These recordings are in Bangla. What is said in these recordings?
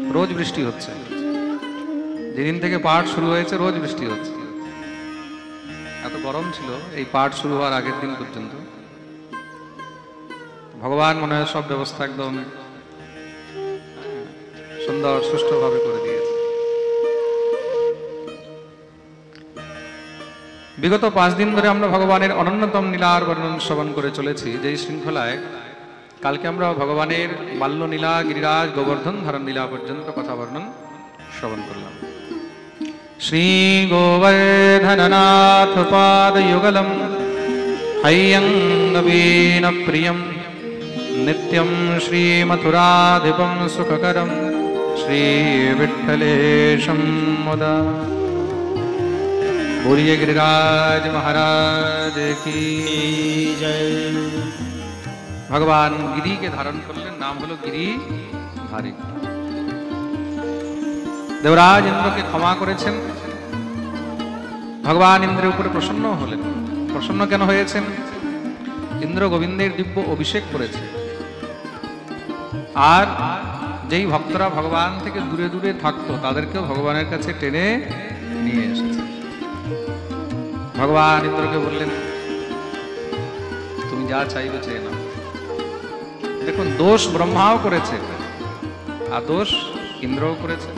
রোজ বৃষ্টি হচ্ছে, যেদিন থেকে পাঠ শুরু হয়েছে রোজ বৃষ্টি হচ্ছে। এত গরম ছিল এই পাঠ শুরু হওয়ার আগের দিন পর্যন্ত। ভগবান মনে হয় সব ব্যবস্থা একদম সুন্দর সুষ্ঠুভাবে করে দিয়েছে। বিগত 5 দিন ধরে আমরা ভগবানের অনন্যতম লীলার বর্ণন শ্রবণ করে চলেছি। যেই শৃঙ্খলায় কালকে আমরা ভগবানের বাল্য লীলা, গিরিরাজ, গোবর্ধন ধারণ লীলা পর্যন্ত কথা বর্ণন শ্রবণ করলাম। শ্রী গোবর্ধননাথ পাদ যুগলম হ্যঙ্গবীন প্রিয়ম নিত্যম শ্রী মথুরাধিপম সুখকরম শ্রী বিঠ্ঠলেশম মুদা। बोलिए गिरिराज महाराज की जय। भगवान गिरी के धारण करलें, नाम हलो गिरिधारी। देवराज इंद्र के क्षमा करेছেন, भगवान इंद्रेर উপরে প্রসন্ন হলেন। প্রসন্ন কেন হয়েছেন? इंद्र गोविंदेर दिव्य अभिषेक করেছে। আর যেই ভক্তরা ভগবান থেকে দূরে দূরে থাকতো তাদেরকেও ভগবানের কাছে টেনে নিয়ে এসেছে। ভগবান ইন্দ্রকে বললেন তুমি যা চাইবে চেয়ে নাও। দেখুন, দোষ ব্রহ্মাও করেছে আর দোষ ইন্দ্রও করেছে।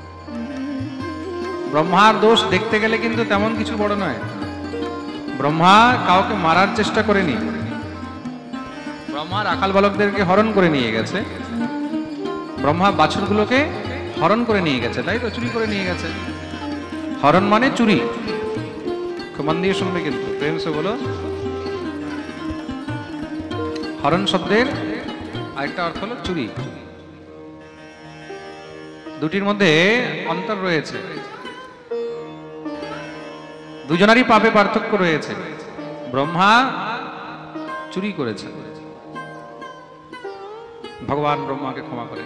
ব্রহ্মার দোষ দেখতে গেলে কিন্তু তেমন কিছু বড় নয়। ব্রহ্মা কাউকে মারার চেষ্টা করেনি, ব্রহ্মা রাখাল বালকদেরকে হরণ করে নিয়ে গেছে। ব্রহ্মা বাছুরগুলোকে হরণ করে নিয়ে গেছে, তাই তো, চুরি করে নিয়ে গেছে। হরণ মানে চুরি। मन दिए सुनबे किन्तु प्रेम से बोलो। हरण शब्देर आरेकटा अर्थ हलो चुरी। दुटिर मध्य अंतर रयेछे, दुजनारই पापे पार्थक्य रयेछे। ब्रह्मा चुरी करेছে, भगवान ब्रह्मा के क्षमा करेন।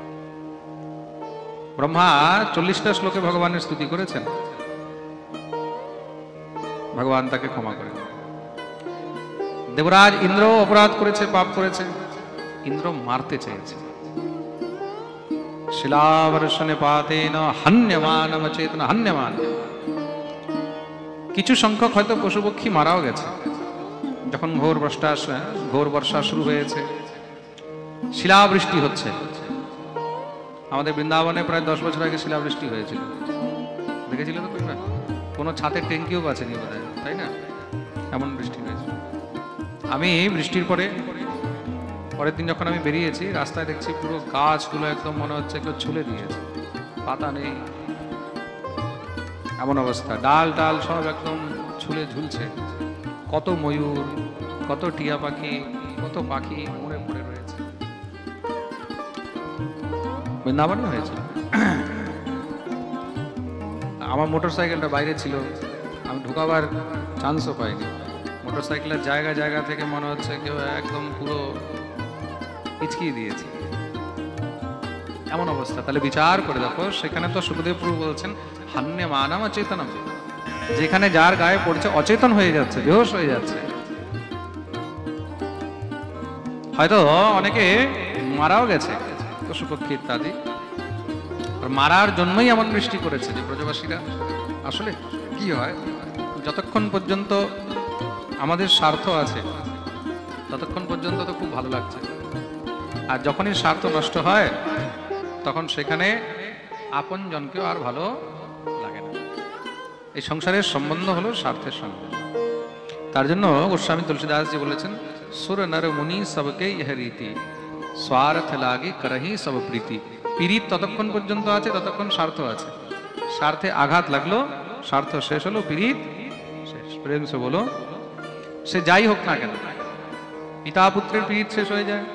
ब्रह्मा 40টা শ্লোকে ভগবানের স্তুতি করেছেন, भगवान ताके क्षमा करें। देवराज इंद्र अपराध करेছে, पाप करेছে, इंद्र मारते চেয়েছে। शिलावर्षणे पातेन हन्यमानम चेतन हन्यमान। কিছু সংখ্যক হয়তো পশুপক্ষী মারাও গেছে যখন ঘোর বর্ষা শুরু হয়েছে, শিলাবৃষ্টি হচ্ছে। আমাদের বৃন্দাবনে প্রায় 10 বছর আগে শিলাবৃষ্টি হয়েছিল, দেখেছিলে তো তোমরা? কোনো ছাদের ট্যাঙ্কিও বাঁচেনি বোধহয়, তাই না? এমন বৃষ্টি হয়েছে। আমি বৃষ্টির পরের দিন যখন আমি বেরিয়েছি, রাস্তায় দেখছি পুরো গাছগুলো একদম মনে হচ্ছে কেউ ছুলে দিয়েছে, পাতা নেই, এমন অবস্থা। ডাল টাল সব একদম ছুলে ঝুলছে। কত ময়ূর, কত টিয়া পাখি, কত পাখি মরে পড়ে রয়েছে। বৃন্দাবনে হয়েছে। আমার মোটরসাইকেলটা বাইরে ছিল, আমি ঢোকাবার চান্সও পাইনি। মোটরসাইকেলের জায়গা জায়গা থেকে মনে হচ্ছে কেউ একদম পুরো পিচকিয়ে দিয়েছে, এমন অবস্থা। তাহলে বিচার করে দেখো, সেখানে তো সুখদেব প্রভু বলছেন হান্যমানম অচেতনম, যেখানে যার গায়ে পড়ছে অচেতন হয়ে যাচ্ছে, বেহুশ হয়ে যাচ্ছে। হয়তো অনেকে মারাও গেছে, পশুপক্ষী ইত্যাদি। মারার জন্যই এমন বৃষ্টি করেছে যে ব্রজবাসীরা। আসলে কি হয়, যতক্ষণ পর্যন্ত আমাদের স্বার্থ আছে ততক্ষণ পর্যন্ত তো খুব ভালো লাগছে, আর যখনই স্বার্থ নষ্ট হয় তখন সেখানে আপন জনকেও আর ভালো লাগে না। এই সংসারের সম্বন্ধ হলো স্বার্থের সঙ্গে। তার জন্য গোস্বামী তুলসীদাসজি বলেছেন, সুর নর মুনি সবকে ইহ রীতি, স্বার্থ লাগি করহি সব প্রীতি। পীড়িত ততক্ষণ পর্যন্ত আছে ততক্ষণ স্বার্থ আছে, স্বার্থে আঘাত লাগলো, স্বার্থ শেষ হলো, পীড়িত শেষ। প্রেম সে বলো, সে যাই হোক না কেন, পিতা পুত্রের পীড়িত শেষ হয়ে যায়,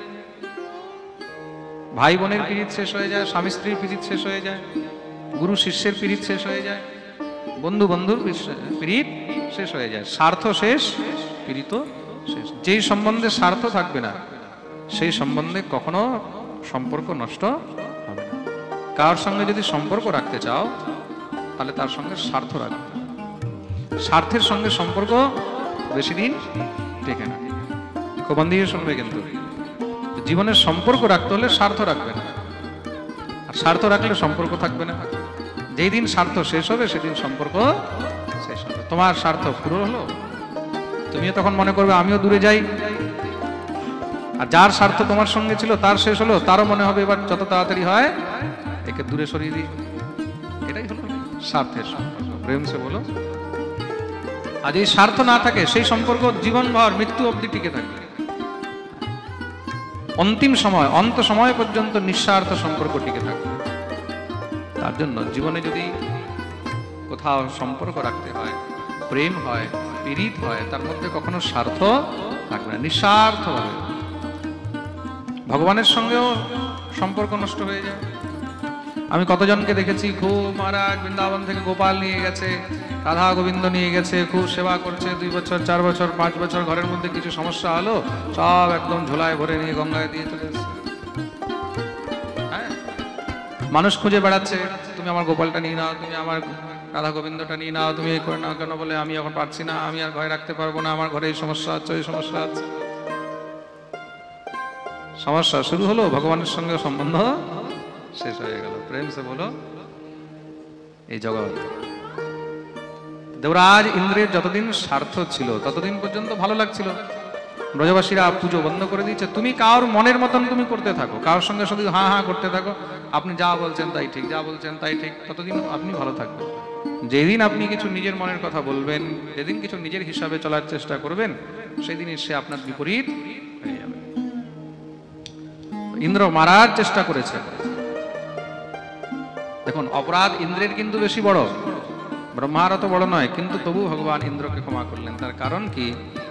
ভাই বোনের পীড়িত শেষ হয়ে যায়, স্বামী স্ত্রীর পীড়িত শেষ হয়ে যায়, গুরু শিষ্যের পীড়িত শেষ হয়ে যায়, বন্ধু বন্ধুর পীড়িত শেষ হয়ে যায়। স্বার্থ শেষ, পীড়িত শেষ। যেই সম্বন্ধে স্বার্থ থাকবে না সেই সম্বন্ধে কখনো সম্পর্ক নষ্ট হবে না। কার সঙ্গে যদি সম্পর্ক রাখতে চাও তাহলে তার সঙ্গে স্বার্থ রাখবে। স্বার্থের সঙ্গে সম্পর্ক বেশি দিন টেকে না। খুব মন দিয়ে শুনবে, কিন্তু জীবনের সম্পর্ক রাখতে হলে স্বার্থ রাখবে না। আর স্বার্থ রাখলে সম্পর্ক থাকবে না। যেই দিন স্বার্থ শেষ হবে সেদিন সম্পর্ক শেষ হবে। তোমার স্বার্থ পুরো হলো, তুমিও তখন মনে করবে আমিও দূরে যাই, আর যার স্বার্থ তোমার সঙ্গে ছিল তার শেষ হলো, তারও মনে হবে এবার যত তাড়াতাড়ি হয় একে দূরে সরিয়ে দিই। এটাই হলো স্বার্থের সম্পর্ক। প্রেম সে বলো। আজ এই স্বার্থ না থাকে সেই সম্পর্ক জীবনভর মৃত্যু অবধি টিকে থাকবে। অন্তিম সময়, অন্ত সময় পর্যন্ত নিঃস্বার্থ সম্পর্ক টিকে থাকবে। তার জন্য জীবনে যদি কোথাও সম্পর্ক রাখতে হয়, প্রেম হয়, পীড়িত হয়, তার মধ্যে কখনো স্বার্থ থাকবে না, নিঃস্বার্থ ভাবে। ভগবানের সঙ্গেও সম্পর্ক নষ্ট হয়ে যায়। আমি কতজনকে দেখেছি, খুব মহারাজ বৃন্দাবন থেকে গোপাল নিয়ে গেছে, রাধা গোবিন্দ নিয়ে গেছে, খুব সেবা করছে, 2 বছর 4 বছর 5 বছর, ঘরের মধ্যে কিছু সমস্যা হলো, সব একদম ঝোলায় ভরে নিয়ে গঙ্গায় দিয়ে চলে যাচ্ছে। হ্যাঁ, মানুষ খুঁজে বেড়াচ্ছে, তুমি আমার গোপালটা নিয়ে নাও, তুমি আমার রাধা গোবিন্দটা নিয়ে নাও, তুমি এই করে নাও। কেন বলে আমি এখন পারছি না, আমি আর ঘরে রাখতে পারবো না, আমার ঘরে এই সমস্যা হচ্ছে, এই সমস্যা আছে। সমস্যা শুরু হলো, ভগবানের সঙ্গে সম্বন্ধ শেষ হয়ে গেল। প্রেম সে বলো। এই জগৎ দেবরাজ ইন্দ্রের যতদিন স্বার্থ ছিল ততদিন পর্যন্ত ভালো লাগছিল। ব্রজবাসীরা পুজো বন্ধ করে দিয়েছে, তুমি কার মনের মতন তুমি করতে থাকো, কারোর সঙ্গে শুধু হ্যাঁ হ্যাঁ করতে থাকো, আপনি যা বলছেন তাই ঠিক, যা বলছেন তাই ঠিক, ততদিন আপনি ভালো থাকবেন। যেদিন আপনি কিছু নিজের মনের কথা বলবেন, যেদিন কিছু নিজের হিসাবে চলার চেষ্টা করবেন, সেদিন সে আপনার বিপরীত হয়ে যাবে। ইন্দ্র মারার চেষ্টা করেছে। দেখুন, অপরাধ ইন্দ্রের কিন্তু বেশি বড়, ব্রহ্মার অত বড় নয়, কিন্তু তবু ভগবান ইন্দ্রকে ক্ষমা করলেন। তার কারণ কি?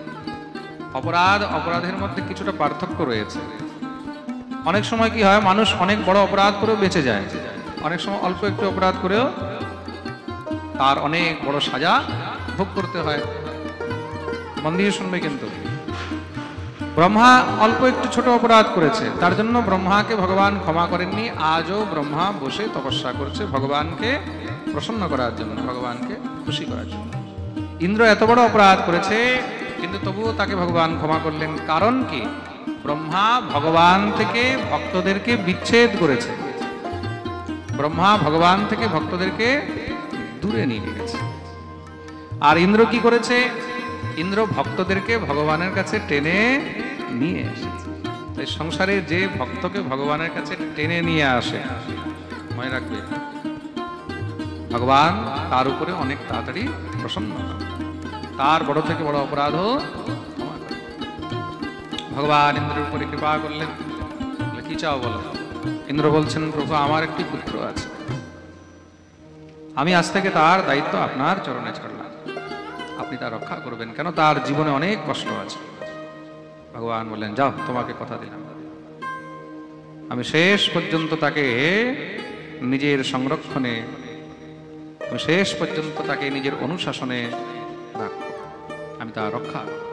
অপরাধের মধ্যে কিছুটা পার্থক্য রয়েছে। অনেক সময় কি হয়, মানুষ অনেক বড় অপরাধ করেও বেঁচে যায়, অনেক সময় অল্প একটু অপরাধ করেও তার অনেক বড় সাজা ভোগ করতে হয়। মন দিয়ে শুনবে, কিন্তু ব্রহ্মা অল্প একটু ছোট অপরাধ করেছে, তার জন্য ব্রহ্মাকে ভগবান ক্ষমা করেননি। আজও ব্রহ্মা বসে তপস্যা করছে ভগবানকে প্রসন্ন করার জন্য, ভগবানকে খুশি করার জন্য। ইন্দ্র এত বড় অপরাধ করেছে, কিন্তু তবুও তাকে ভগবান ক্ষমা করলেন। কারণ কি? ব্রহ্মা ভগবান থেকে ভক্তদেরকে বিচ্ছেদ করেছে, ব্রহ্মা ভগবান থেকে ভক্তদেরকে দূরে নিয়ে গেছে। আর ইন্দ্র কি করেছে? ইন্দ্র ভক্তদেরকে ভগবানের কাছে টেনে নিয়ে এসেছে। তাই সংসারে যে ভক্তকে ভগবানের কাছে টেনে নিয়ে আসে, মনে রাখবে ভগবান তার উপরে অনেক তাড়াতাড়ি প্রসন্ন হন, তার বড় থেকে বড় অপরাধও ক্ষমা করেন। ভগবান ইন্দ্রের উপরে কৃপা করলেন। কি চাও বলো? ইন্দ্র বলছেন, প্রভু আমার একটি পুত্র আছে, আমি আজ থেকে তার দায়িত্ব আপনার চরণে ছাড়লাম, আপনি তার রক্ষা করবেন, কেন তার জীবনে অনেক কষ্ট আছে। ভগবান বললেন, যাও, তোমাকে কথা দিলাম, আমি শেষ পর্যন্ত তাকে নিজের সংরক্ষণে, শেষ পর্যন্ত তাকে নিজের অনুশাসনে রাখবো, আমি তার রক্ষা